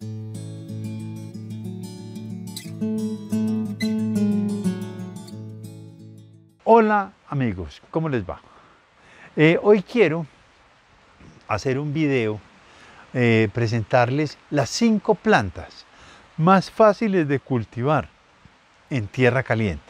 Hola amigos, ¿cómo les va? Hoy quiero hacer un video, presentarles las 5 plantas más fáciles de cultivar en tierra caliente.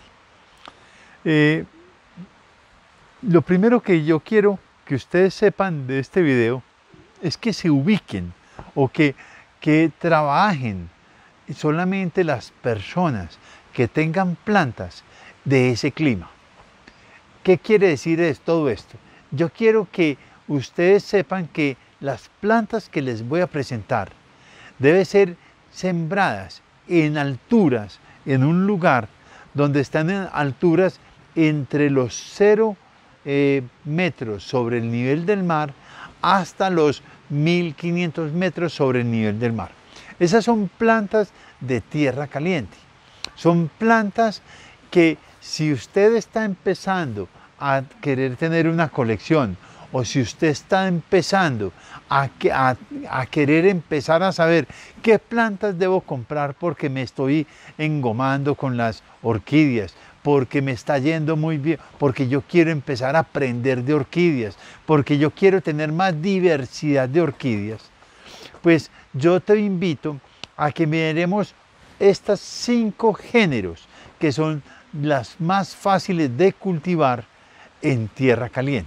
Lo primero que yo quiero que ustedes sepan de este video es que se ubiquen o que trabajen solamente las personas que tengan plantas de ese clima. ¿Qué quiere decir todo esto? Yo quiero que ustedes sepan que las plantas que les voy a presentar deben ser sembradas en alturas, en un lugar donde están en alturas entre los 0 metros sobre el nivel del mar hasta los 1500 metros sobre el nivel del mar. Esas son plantas de tierra caliente. Son plantas que si usted está empezando a querer tener una colección o si usted está empezando a querer empezar a saber qué plantas debo comprar porque me estoy engomando con las orquídeas, porque me está yendo muy bien, porque yo quiero empezar a aprender de orquídeas, porque yo quiero tener más diversidad de orquídeas, pues yo te invito a que miremos estas 5 géneros que son las más fáciles de cultivar en tierra caliente.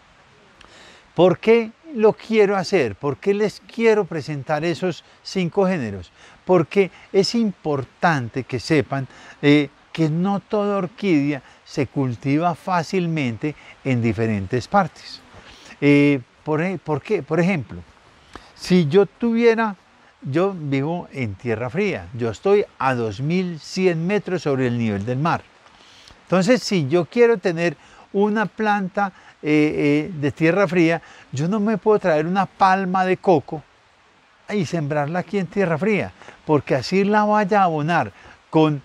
¿Por qué lo quiero hacer? ¿Por qué les quiero presentar esos 5 géneros? Porque es importante que sepan que no toda orquídea se cultiva fácilmente en diferentes partes. ¿Por qué? Por ejemplo, si yo vivo en tierra fría, yo estoy a 2100 metros sobre el nivel del mar. Entonces, si yo quiero tener una planta de tierra fría, yo no me puedo traer una palma de coco y sembrarla aquí en tierra fría, porque así la vaya a abonar con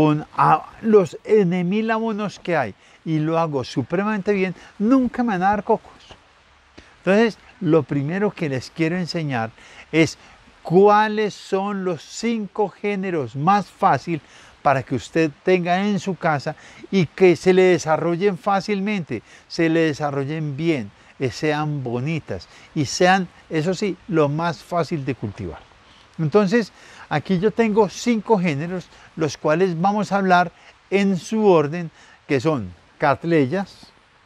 los N.000 abonos que hay y lo hago supremamente bien, nunca me van a dar cocos. Entonces, lo primero que les quiero enseñar es cuáles son los 5 géneros más fáciles para que usted tenga en su casa y que se le desarrollen fácilmente, se le desarrollen bien, sean bonitas y sean, eso sí, lo más fácil de cultivar. Entonces, aquí yo tengo 5 géneros, los cuales vamos a hablar en su orden, que son Cattleyas,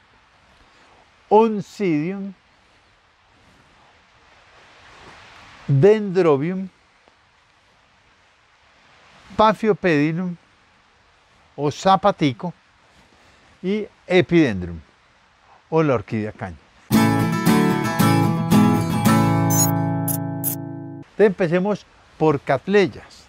Oncidium, Dendrobium, Paphiopedilum o zapatico y Epidendrum o la orquídea caña. Entonces empecemos por Cattleyas.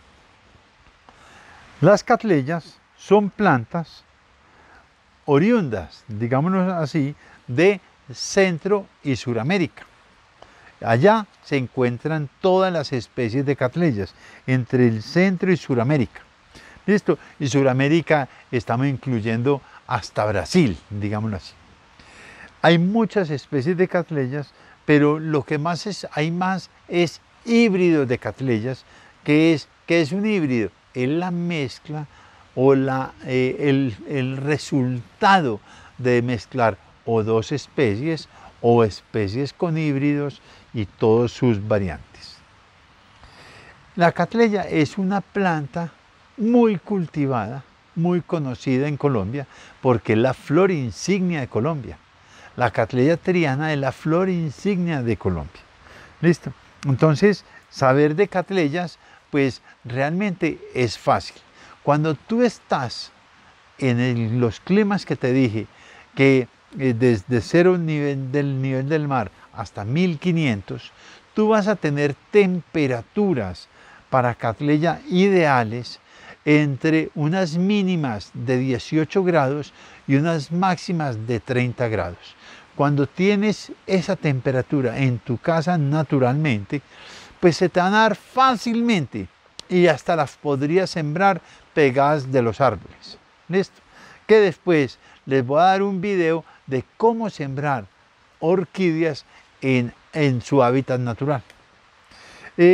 Las Cattleyas son plantas oriundas, digámoslo así, de Centro y Suramérica. Allá se encuentran todas las especies de Cattleyas, entre el Centro y Suramérica. ¿Listo? Y Suramérica estamos incluyendo hasta Brasil, digámoslo así. Hay muchas especies de Cattleyas, pero lo que hay más es híbridos de Cattleyas. ¿Qué es un híbrido? Es la mezcla o el resultado de mezclar o 2 especies o especies con híbridos y todas sus variantes. La Cattleya es una planta muy cultivada, muy conocida en Colombia, porque es la flor insignia de Colombia. La Cattleya triana es la flor insignia de Colombia. ¿Listo? Entonces, saber de Cattleyas, pues realmente es fácil. Cuando tú estás en los climas que te dije, que desde 0 del nivel del mar hasta 1500, tú vas a tener temperaturas para Cattleya ideales entre unas mínimas de 18 grados y unas máximas de 30 grados. Cuando tienes esa temperatura en tu casa naturalmente, pues se te van a dar fácilmente y hasta las podrías sembrar pegadas de los árboles. ¿Listo? Que después les voy a dar un video de cómo sembrar orquídeas en su hábitat natural.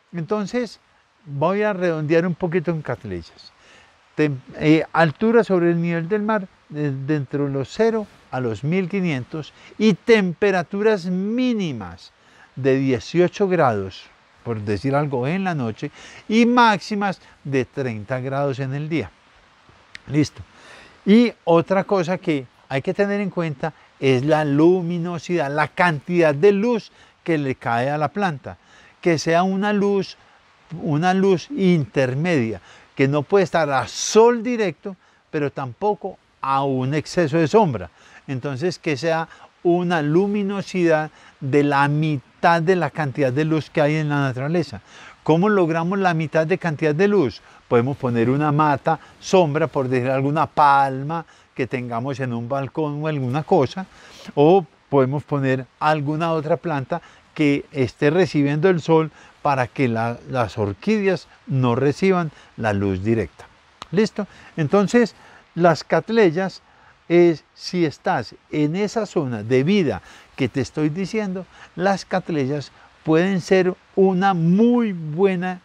Entonces, voy a redondear un poquito en Cattleyas. Altura sobre el nivel del mar, dentro de los 0 a los 1500, y temperaturas mínimas de 18 grados, por decir algo, en la noche, y máximas de 30 grados en el día. Listo. Y otra cosa que hay que tener en cuenta es la luminosidad, la cantidad de luz que le cae a la planta, que sea una luz intermedia, que no puede estar a sol directo, pero tampoco a un exceso de sombra. Entonces, que sea una luminosidad de la mitad de la cantidad de luz que hay en la naturaleza. ¿Cómo logramos la mitad de cantidad de luz? Podemos poner una mata, sombra, por decir alguna palma que tengamos en un balcón o alguna cosa, o podemos poner alguna otra planta que esté recibiendo el sol para que las orquídeas no reciban la luz directa. ¿Listo? Entonces, las catleyas, si estás en esa zona de vida que te estoy diciendo, las catleyas pueden ser una muy buena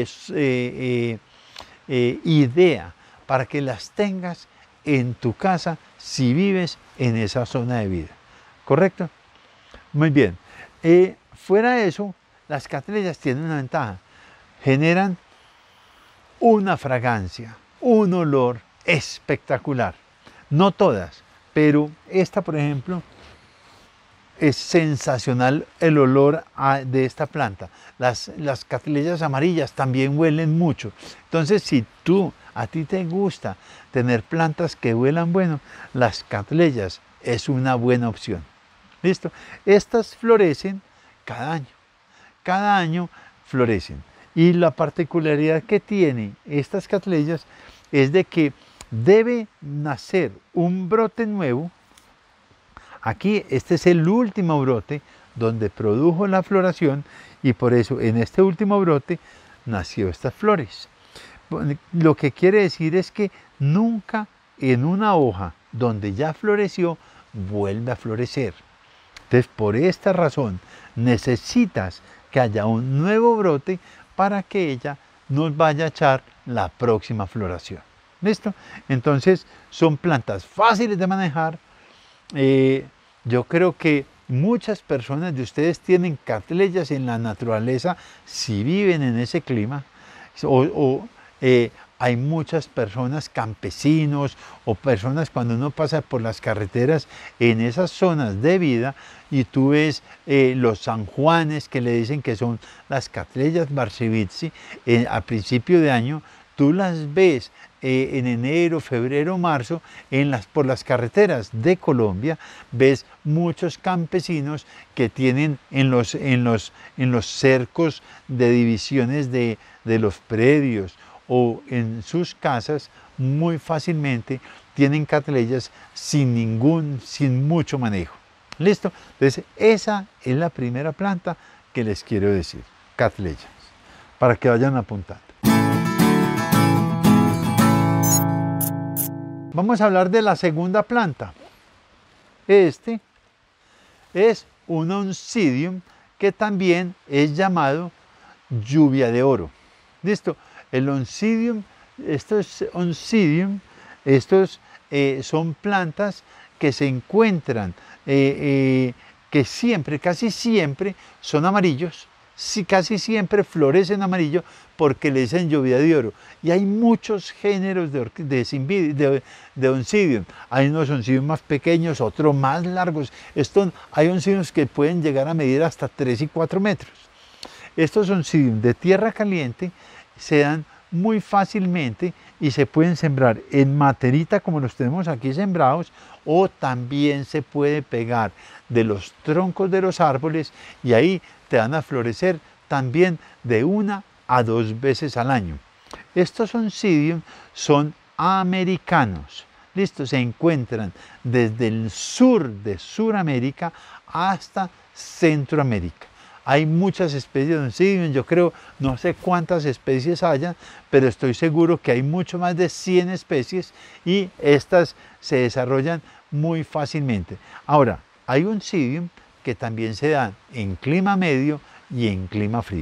idea para que las tengas en tu casa si vives en esa zona de vida. ¿Correcto? Muy bien. Fuera de eso, las catleyas tienen una ventaja. Generan una fragancia, un olor espectacular. No todas, pero esta, por ejemplo, es sensacional el olor de esta planta. Las catleyas amarillas también huelen mucho. Entonces, si a ti te gusta tener plantas que huelan bueno, las catleyas es una buena opción. ¿Listo? Estas florecen cada año. Cada año florecen. Y la particularidad que tienen estas catleyas es de que debe nacer un brote nuevo. Aquí este es el último brote donde produjo la floración, y por eso en este último brote nació estas flores. Lo que quiere decir es que nunca en una hoja donde ya floreció vuelve a florecer. Entonces, por esta razón necesitas que haya un nuevo brote para que ella nos vaya a echar la próxima floración. ¿Listo? Entonces, son plantas fáciles de manejar. Yo creo que muchas personas de ustedes tienen catleyas en la naturaleza si viven en ese clima, hay muchas personas, campesinos o personas, cuando uno pasa por las carreteras en esas zonas de vida y tú ves los San Juanes, que le dicen que son las catleyas Barsevitzi, a principio de año, tú las ves en enero, febrero, marzo, por las carreteras de Colombia, ves muchos campesinos que tienen en los cercos de divisiones de los predios o en sus casas, muy fácilmente tienen catleyas sin mucho manejo. ¿Listo? Entonces, esa es la primera planta que les quiero decir, catleyas, para que vayan apuntando. Vamos a hablar de la segunda planta. Este es un oncidium que también es llamado lluvia de oro. ¿Listo? El oncidium, estos son plantas que se encuentran, que casi siempre son amarillos, casi siempre florecen amarillo porque le dicen lluvia de oro. Y hay muchos géneros de oncidium. Hay unos oncidium más pequeños, otros más largos. Hay oncidiums que pueden llegar a medir hasta 3 y 4 metros. Estos oncidium de tierra caliente se dan muy fácilmente y se pueden sembrar en materita como los tenemos aquí sembrados, o también se puede pegar de los troncos de los árboles y ahí te van a florecer también de 1 a 2 veces al año. Estos oncidium son americanos. ¿Listo? Se encuentran desde el sur de Sudamérica hasta Centroamérica. Hay muchas especies de oncidium, yo creo, no sé cuántas especies haya, pero estoy seguro que hay mucho más de 100 especies y estas se desarrollan muy fácilmente. Ahora, hay oncidium que también se dan en clima medio y en clima frío.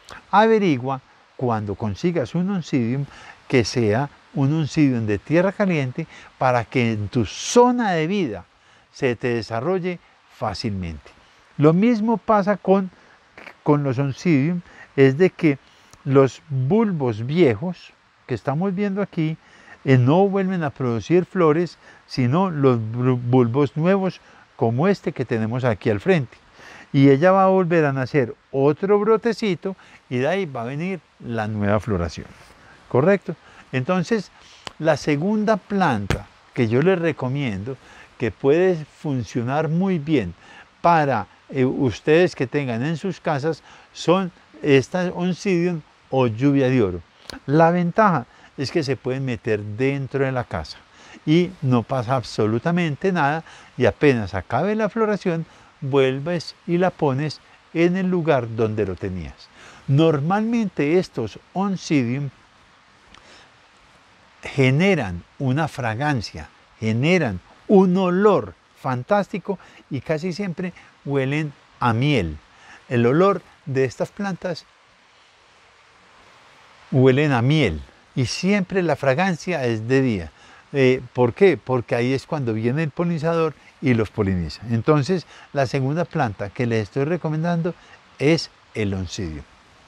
averigua cuando consigas un oncidium que sea un oncidium de tierra caliente para que en tu zona de vida se te desarrolle fácilmente. Lo mismo pasa con los oncidium, es de que los bulbos viejos que estamos viendo aquí no vuelven a producir flores, sino los bulbos nuevos como este que tenemos aquí al frente. Y ella va a volver a nacer otro brotecito y de ahí va a venir la nueva floración. ¿Correcto? Entonces, la segunda planta que yo les recomiendo, que puede funcionar muy bien para ustedes que tengan en sus casas, son estas Oncidium o lluvia de oro. La ventaja es que se pueden meter dentro de la casa y no pasa absolutamente nada, y apenas acabe la floración vuelves y la pones en el lugar donde lo tenías. Normalmente estos Oncidium generan una fragancia, generan un olor fantástico y casi siempre huelen a miel. El olor de estas plantas huelen a miel y siempre la fragancia es de día. ¿Por qué? Porque ahí es cuando viene el polinizador y los poliniza. Entonces, la segunda planta que les estoy recomendando es el Oncidium.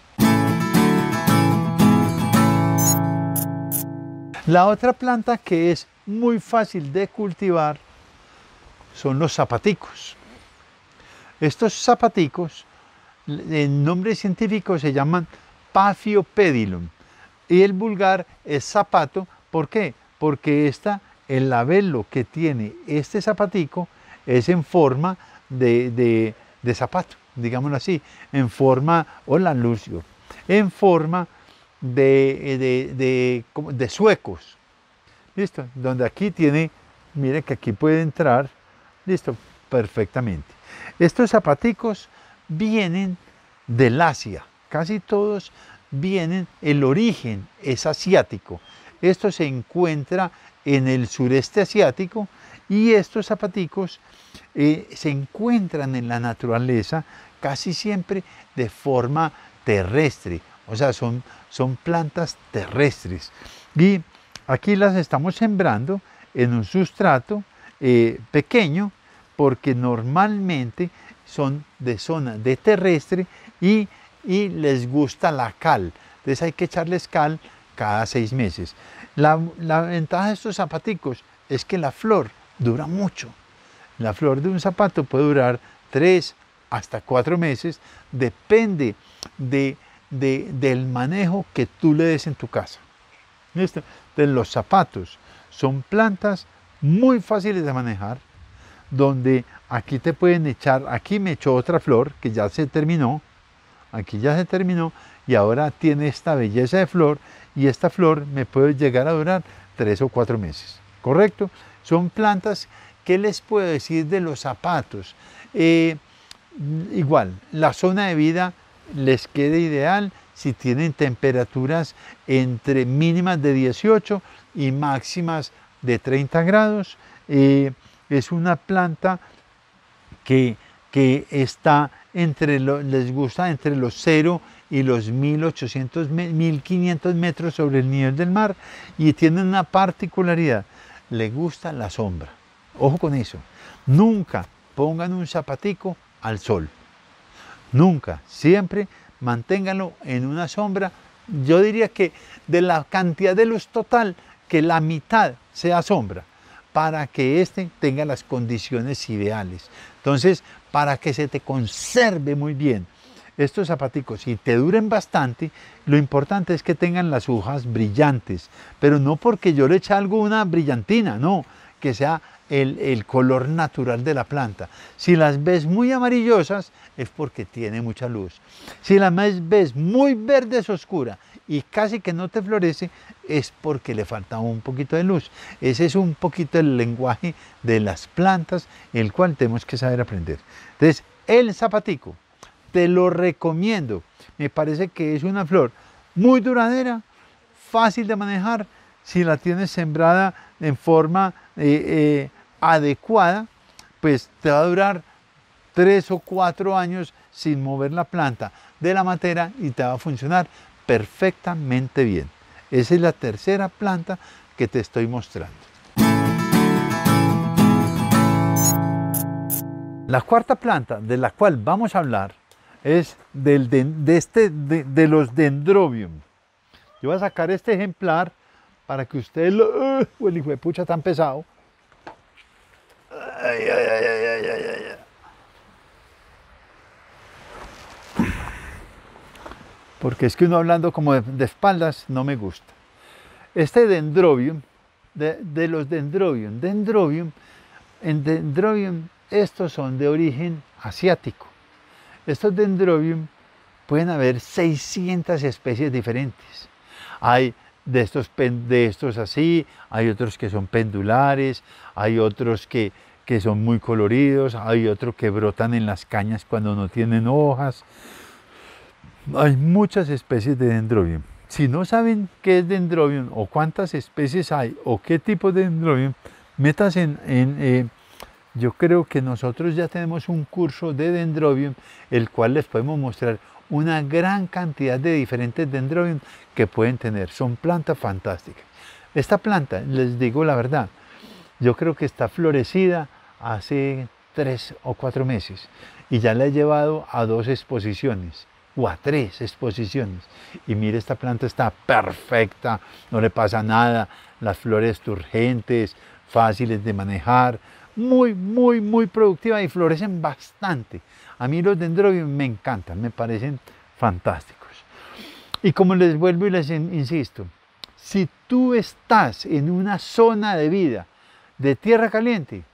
La otra planta que es muy fácil de cultivar son los zapaticos. Estos zapaticos, en nombre científico se llaman Paphiopedilum y el vulgar es zapato. ¿Por qué? Porque el labelo que tiene este zapatico es en forma de zapato, digámoslo así, en forma, hola Lucio, en forma de suecos. ¿Listo? Donde aquí tiene, mire que aquí puede entrar, listo, perfectamente. Estos zapaticos vienen del Asia, casi todos vienen, el origen es asiático. Esto se encuentra en el sureste asiático y estos zapaticos se encuentran en la naturaleza casi siempre de forma terrestre, o sea, son plantas terrestres. Y aquí las estamos sembrando en un sustrato pequeño, porque normalmente son de zona de terrestre y les gusta la cal. Entonces hay que echarles cal cada 6 meses. La ventaja de estos zapaticos es que la flor dura mucho. La flor de un zapato puede durar 3 hasta 4 meses, depende del manejo que tú le des en tu casa. ¿Listo? Entonces, los zapatos son plantas muy fáciles de manejar, donde aquí te pueden echar, aquí me echó otra flor que ya se terminó, aquí ya se terminó y ahora tiene esta belleza de flor, y esta flor me puede llegar a durar 3 o 4 meses, ¿correcto? Son plantas, ¿qué les puedo decir de los zapatos? Igual, la zona de vida les queda ideal si tienen temperaturas entre mínimas de 18 y máximas de 30 grados. Es una planta que está les gusta entre los 0 y los 1800, 1500 metros sobre el nivel del mar, y tiene una particularidad, le gusta la sombra. Ojo con eso, nunca pongan un zapatico al sol, nunca, siempre manténganlo en una sombra. Yo diría que de la cantidad de luz total, que la mitad sea sombra, para que tenga las condiciones ideales. Entonces, para que se te conserve muy bien estos zapaticos y te duren bastante, lo importante es que tengan las hojas brillantes, pero no porque yo le eche alguna brillantina, no, que sea el color natural de la planta. Si las ves muy amarillosas, es porque tiene mucha luz. Si las ves muy verdes oscura y casi que no te florece, es porque le falta un poquito de luz. Ese es un poquito el lenguaje de las plantas, el cual tenemos que saber aprender. Entonces, el zapatico, te lo recomiendo. Me parece que es una flor muy duradera, fácil de manejar. Si la tienes sembrada en forma adecuada, pues te va a durar 3 o 4 años sin mover la planta. de la matera y te va a funcionar perfectamente bien. Esa es la tercera planta que te estoy mostrando. La cuarta planta de la cual vamos a hablar es de los dendrobium. Yo voy a sacar este ejemplar para que ustedes lo... el hijo de pucha tan pesado. Ay, ay, ay, ay, ay, ay, ay. Porque es que uno hablando como de espaldas no me gusta. Este dendrobium, de los dendrobium, en dendrobium estos son de origen asiático. Estos dendrobium pueden haber 600 especies diferentes. Hay de estos así, hay otros que son pendulares, hay otros que son muy coloridos, hay otros que brotan en las cañas cuando no tienen hojas. Hay muchas especies de dendrobium. Si no saben qué es dendrobium o cuántas especies hay o qué tipo de dendrobium, metas yo creo que nosotros ya tenemos un curso de dendrobium, el cual les podemos mostrar una gran cantidad de diferentes dendrobium que pueden tener. Son plantas fantásticas. Esta planta, les digo la verdad, yo creo que está florecida hace 3 o 4 meses y ya la he llevado a 2 exposiciones o a 3 exposiciones. Y mire, esta planta está perfecta, no le pasa nada, las flores turgentes, fáciles de manejar, muy productiva y florecen bastante. A mí los dendrobium me encantan, me parecen fantásticos. Y como les vuelvo y les insisto, si tú estás en una zona de vida de tierra caliente,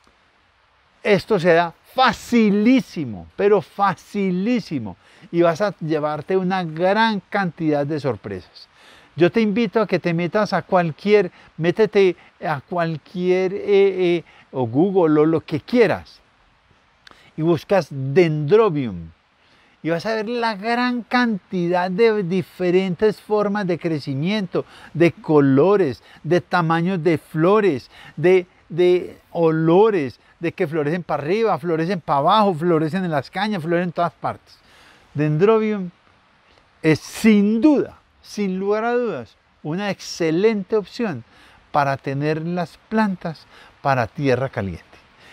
esto se da facilísimo, pero facilísimo, y vas a llevarte una gran cantidad de sorpresas. Yo te invito a que te metas a métete a cualquier o Google o lo que quieras y buscas dendrobium y vas a ver la gran cantidad de diferentes formas de crecimiento, de colores, de tamaños de flores, de olores, de que florecen para arriba, florecen para abajo, florecen en las cañas, florecen en todas partes. Dendrobium es sin duda, sin lugar a dudas, una excelente opción para tener las plantas para tierra caliente.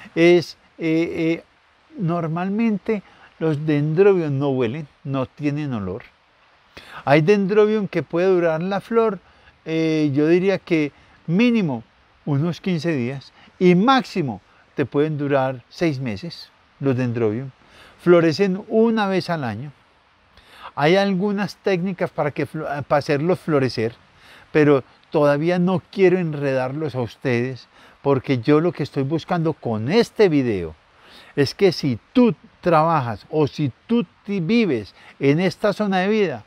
Normalmente los dendrobium no huelen, no tienen olor. Hay dendrobium que puede durar la flor, yo diría que mínimo unos 15 días y máximo te pueden durar 6 meses los dendrobium. Florecen una vez al año. Hay algunas técnicas para hacerlos florecer, pero todavía no quiero enredarlos a ustedes, porque yo lo que estoy buscando con este video es que si tú trabajas o si tú vives en esta zona de vida,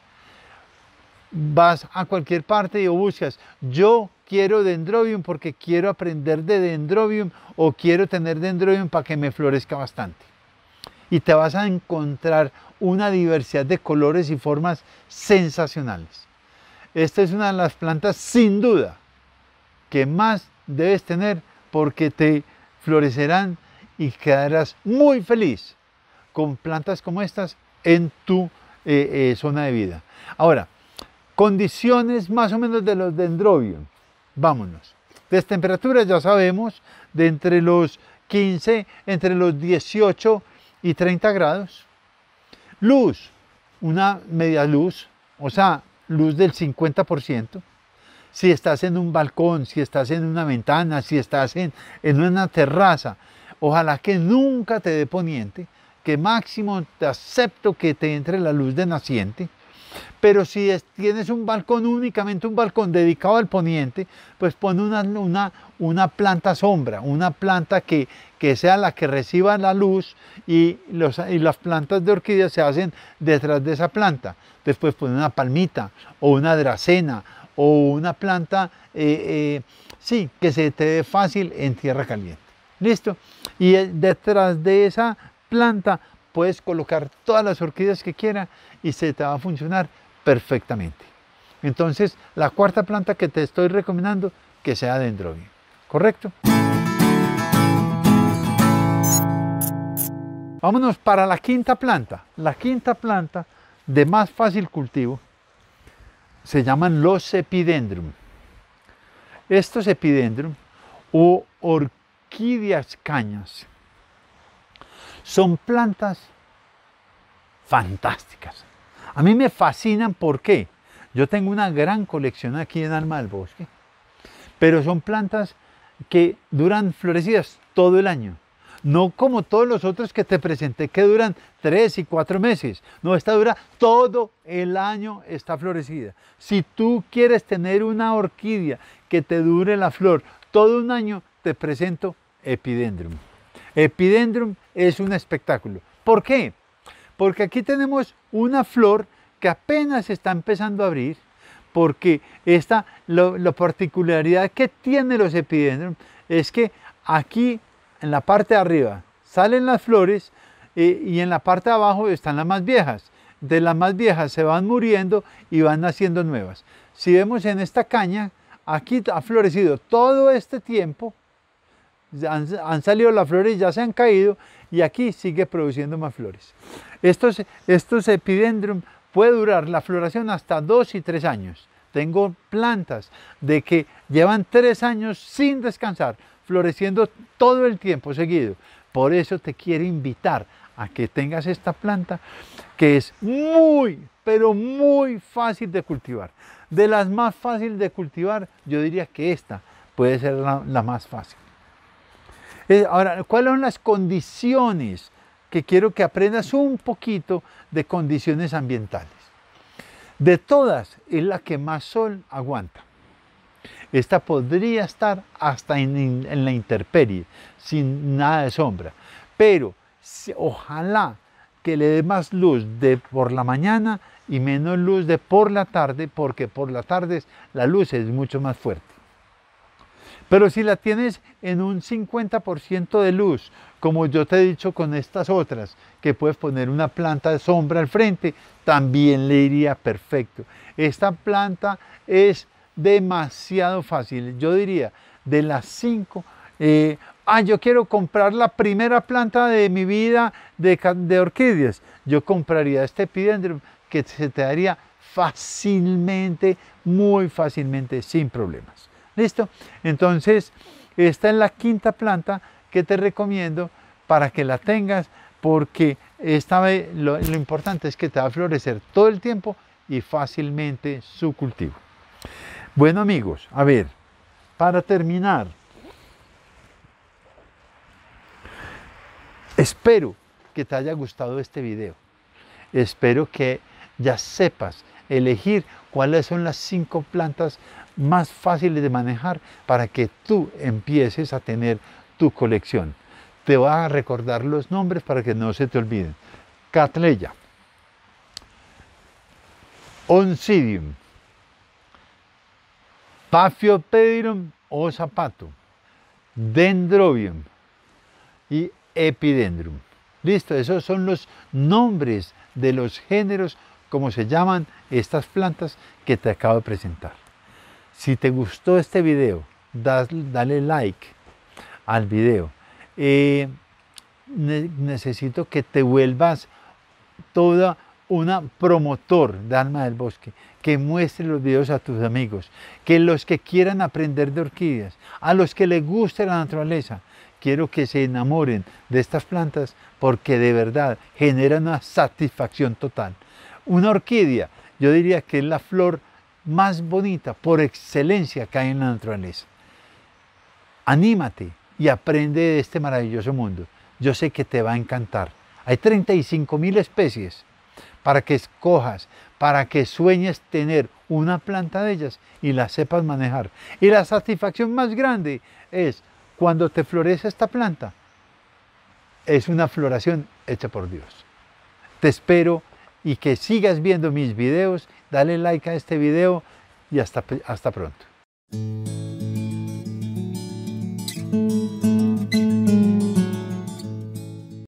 vas a cualquier parte y buscas, yo quiero dendrobium porque quiero aprender de dendrobium o quiero tener dendrobium para que me florezca bastante. Y te vas a encontrar una diversidad de colores y formas sensacionales. Esta es una de las plantas sin duda que más debes tener porque te florecerán y quedarás muy feliz con plantas como estas en tu zona de vida. Ahora, condiciones más o menos de los dendrobium. Vámonos. De temperaturas ya sabemos, de entre los 15, entre los 18 y 30 grados. Luz, una media luz, o sea, luz del 50%. Si estás en un balcón, si estás en una ventana, si estás en una terraza, ojalá que nunca te dé poniente, que máximo te acepto que te entre la luz de naciente. Pero si tienes un balcón, únicamente un balcón dedicado al poniente, pues pon una planta sombra, una planta que sea la que reciba la luz y las plantas de orquídeas se hacen detrás de esa planta. Después pon una palmita o una dracena o una planta, sí, que se te dé fácil en tierra caliente. ¿Listo? Y detrás de esa planta puedes colocar todas las orquídeas que quieras y se te va a funcionar perfectamente. Entonces, la cuarta planta que te estoy recomendando, que sea dendrobium. ¿Correcto? Vámonos para la quinta planta. La quinta planta de más fácil cultivo se llaman los epidendrum. Estos epidendrum o orquídeas cañas son plantas fantásticas. A mí me fascinan. ¿Por qué? Yo tengo una gran colección aquí en Alma del Bosque, pero son plantas que duran florecidas todo el año. No como todos los otros que te presenté que duran 3 y 4 meses. No, esta dura todo el año, está florecida. Si tú quieres tener una orquídea que te dure la flor todo un año, te presento Epidendrum. Epidendrum es un espectáculo. ¿Por qué? Porque aquí tenemos una flor que apenas está empezando a abrir, porque la particularidad que tiene los epidendrum es que aquí en la parte de arriba salen las flores y en la parte de abajo están las más viejas. De las más viejas se van muriendo y van naciendo nuevas. Si vemos en esta caña, aquí ha florecido todo este tiempo, han salido las flores, ya se han caído y aquí sigue produciendo más flores. Estos epidendrum puede durar la floración hasta 2 y 3 años. Tengo plantas de que llevan 3 años sin descansar, floreciendo todo el tiempo seguido. Por eso te quiero invitar a que tengas esta planta que es muy, pero muy fácil de cultivar. De las más fáciles de cultivar, yo diría que esta puede ser la más fácil. Ahora, ¿cuáles son las condiciones? Que quiero que aprendas un poquito de condiciones ambientales. De todas, es la que más sol aguanta. Esta podría estar hasta en la intemperie, sin nada de sombra. Pero ojalá que le dé más luz de por la mañana y menos luz de por la tarde, porque por la tarde la luz es mucho más fuerte. Pero si la tienes en un 50% de luz, como yo te he dicho con estas otras, que puedes poner una planta de sombra al frente, también le iría perfecto. Esta planta es demasiado fácil. Yo diría, de las 5, yo quiero comprar la primera planta de mi vida de orquídeas. Yo compraría este epidendrum que se te daría fácilmente, muy fácilmente, sin problemas. ¿Listo? Entonces, esta es la quinta planta que te recomiendo para que la tengas, porque esta vez lo importante es que te va a florecer todo el tiempo y fácilmente su cultivo. Bueno amigos, a ver, para terminar, espero que te haya gustado este video. Espero que ya sepas elegir cuáles son las 5 plantas más fáciles de manejar para que tú empieces a tener tu colección. Te voy a recordar los nombres para que no se te olviden. Cattleya, Oncidium, Paphiopedilum o zapato, Dendrobium y Epidendrum. Listo, esos son los nombres de los géneros, como se llaman estas plantas que te acabo de presentar. Si te gustó este video, dale like al video. Necesito que te vuelvas toda una promotor de Alma del Bosque, que muestre los videos a tus amigos, que los que quieran aprender de orquídeas, a los que les guste la naturaleza, quiero que se enamoren de estas plantas porque de verdad generan una satisfacción total. Una orquídea, yo diría que es la flor más bonita por excelencia que hay en la naturaleza. Anímate y aprende de este maravilloso mundo. Yo sé que te va a encantar. Hay 35.000 especies para que escojas, para que sueñes tener una planta de ellas y la sepas manejar. Y la satisfacción más grande es cuando te florece esta planta. Es una floración hecha por Dios. Te espero y que sigas viendo mis videos. Dale like a este video y hasta pronto.